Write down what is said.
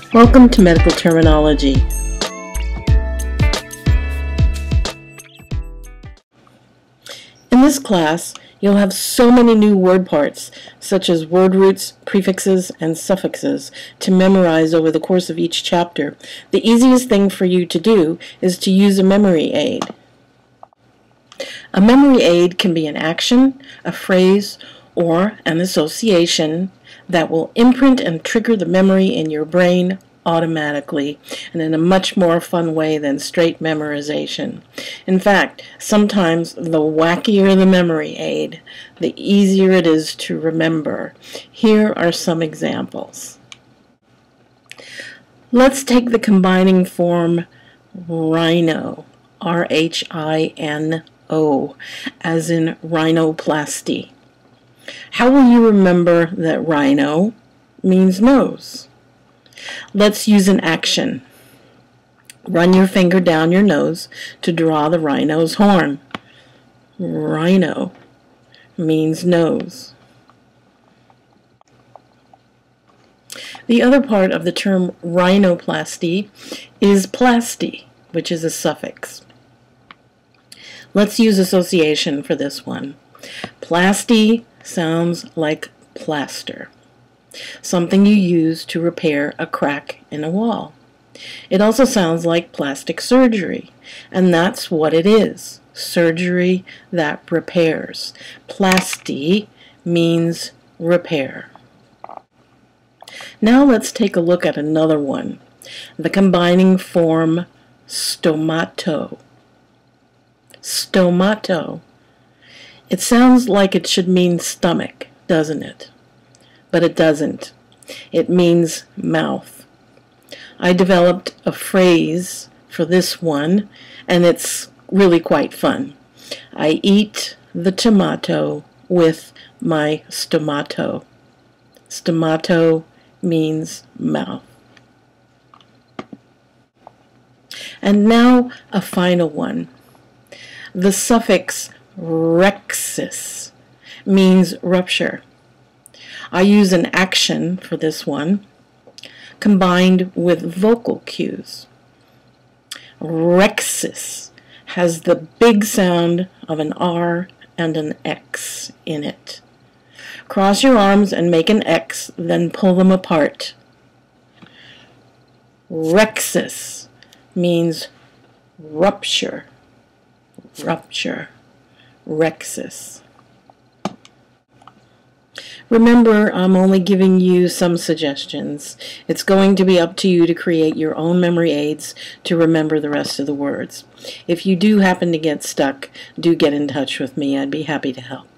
Welcome to Medical Terminology. In this class, you'll have so many new word parts, such as word roots, prefixes, and suffixes, to memorize over the course of each chapter. The easiest thing for you to do is to use a memory aid. A memory aid can be an action, a phrase, or an association that will imprint and trigger the memory in your brain automatically and in a much more fun way than straight memorization. In fact, sometimes the wackier the memory aid, the easier it is to remember. Here are some examples. Let's take the combining form rhino, R-H-I-N-O, as in rhinoplasty. How will you remember that rhino means nose? Let's use an action. Run your finger down your nose to draw the rhino's horn. Rhino means nose. The other part of the term rhinoplasty is plasty, which is a suffix. Let's use association for this one. Plasty sounds like plaster, something you use to repair a crack in a wall. It also sounds like plastic surgery, and that's what it is, surgery that repairs. Plasty means repair. Now let's take a look at another one, the combining form stomato. Stomato. It sounds like it should mean stomach, doesn't it? But it doesn't. It means mouth. I developed a phrase for this one, and it's really quite fun. I eat the tomato with my stomato. Stomato means mouth. And now a final one. The suffix rhexis means rupture. I use an action for this one, combined with vocal cues. Rhexis has the big sound of an R and an X in it. Cross your arms and make an X, then pull them apart. Rhexis means rupture. Rupture. Rhexis. Remember, I'm only giving you some suggestions. It's going to be up to you to create your own memory aids to remember the rest of the words. If you do happen to get stuck, do get in touch with me. I'd be happy to help.